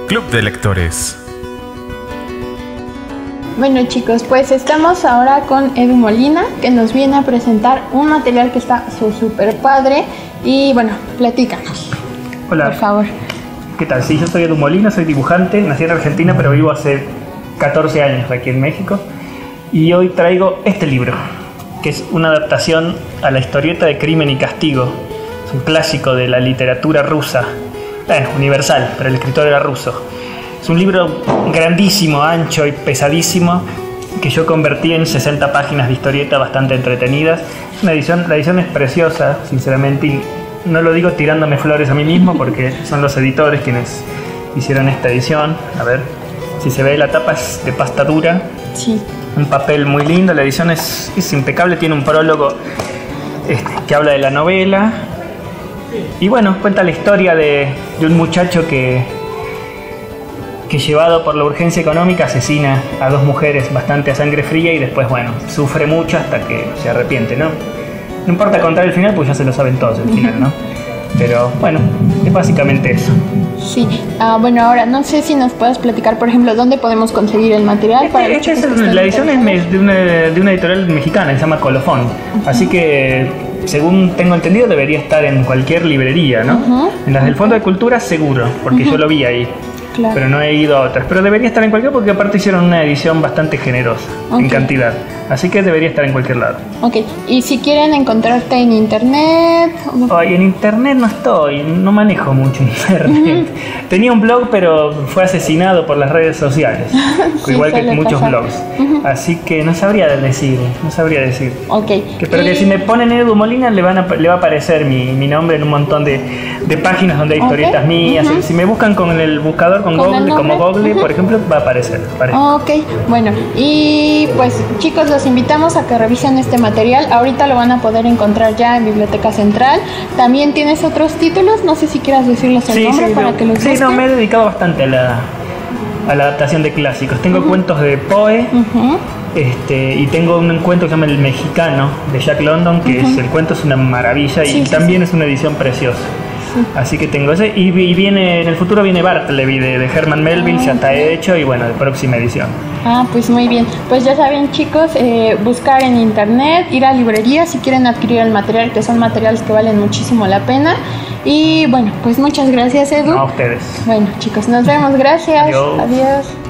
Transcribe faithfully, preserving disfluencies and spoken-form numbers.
Club de Lectores. Bueno chicos, pues estamos ahora con Edu Molina, que nos viene a presentar un material que está súper padre. Y bueno, platícanos. Hola. Por favor. ¿Qué tal? Sí, yo soy Edu Molina, soy dibujante, nací en Argentina, pero vivo hace catorce años aquí en México. Y hoy traigo este libro, que es una adaptación a la historieta de Crimen y Castigo. Es un clásico de la literatura rusa, bueno, universal, pero el escritor era ruso. Es un libro grandísimo, ancho y pesadísimo, que yo convertí en sesenta páginas de historieta bastante entretenidas. Una edición, la edición es preciosa, sinceramente, y no lo digo tirándome flores a mí mismo, porque son los editores quienes hicieron esta edición. A ver si se ve, la tapa es de pasta dura. Sí. Un papel muy lindo, la edición es, es impecable, tiene un prólogo este, que habla de la novela. Y bueno, cuenta la historia de, de un muchacho que, que llevado por la urgencia económica asesina a dos mujeres bastante a sangre fría y después, bueno, sufre mucho hasta que se arrepiente, ¿no? No importa contar el final, pues ya se lo saben todos el final, ¿no? Pero bueno, es básicamente eso. Sí, uh, bueno, ahora no sé si nos puedes platicar, por ejemplo, dónde podemos conseguir el material. Este, para este es el, la edición es de una, de una editorial mexicana, se llama Colofón. Uh-huh. Así que, según tengo entendido, debería estar en cualquier librería, ¿no? Uh-huh. En las del Fondo de Cultura seguro, porque uh-huh. yo lo vi ahí. Claro. Pero no he ido a otras. Pero debería estar en cualquier, porque aparte hicieron una edición bastante generosa, okay, en cantidad. Así que debería estar en cualquier lado. Ok, y si quieren encontrarte en internet... Ay, en internet no estoy, no manejo mucho internet. Uh-huh. Tenía un blog, pero fue asesinado por las redes sociales. Sí, igual que muchos pasar. blogs. Uh-huh. Así que no sabría decir, no sabría decir. Ok. Que, pero y... que si me ponen Edu Molina le, van a, le va a aparecer mi, mi nombre en un montón de, de páginas donde hay historietas okay. mías. Uh-huh. Si me buscan con el buscador, con, ¿Con Google, como Google, uh-huh. por ejemplo, va a aparecer. Ok, bueno, y pues chicos, los invitamos a que revisen este material. Ahorita lo van a poder encontrar ya en Biblioteca Central. También tienes otros títulos, no sé si quieras decirles el sí, nombre sí, para no, que los busquen. Sí, no, me he dedicado bastante a la, a la adaptación de clásicos. Tengo uh-huh. cuentos de Poe, uh-huh. este, y tengo un cuento que se llama El Mexicano, de Jack London, que uh-huh. es, el cuento es una maravilla sí, y sí, también sí. es una edición preciosa. Sí. Así que tengo ese, y, y viene, en el futuro viene Bartleby de, de Herman Melville, ah, ya está hecho, y bueno, de próxima edición. Ah, pues muy bien, pues ya saben chicos, eh, buscar en internet, ir a librerías si quieren adquirir el material, que son materiales que valen muchísimo la pena. Y bueno, pues muchas gracias Edu. No, a ustedes. Bueno chicos, nos vemos, gracias. Adiós. Adiós.